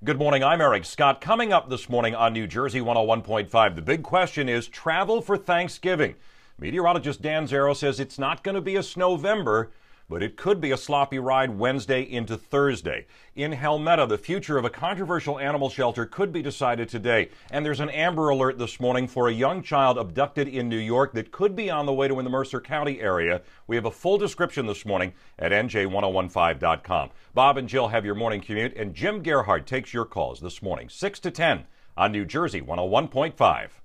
Good morning, I'm Eric Scott. Coming up this morning on New Jersey 101.5, the big question is travel for Thanksgiving. Meteorologist Dan Zero says it's not going to be a snowvember, but it could be a sloppy ride Wednesday into Thursday. In Helmetta, the future of a controversial animal shelter could be decided today. And there's an Amber Alert this morning for a young child abducted in New York that could be on the way to in the Mercer County area. We have a full description this morning at NJ1015.com. Bob and Jill have your morning commute, and Jim Gerhardt takes your calls this morning, 6 to 10 on New Jersey 101.5.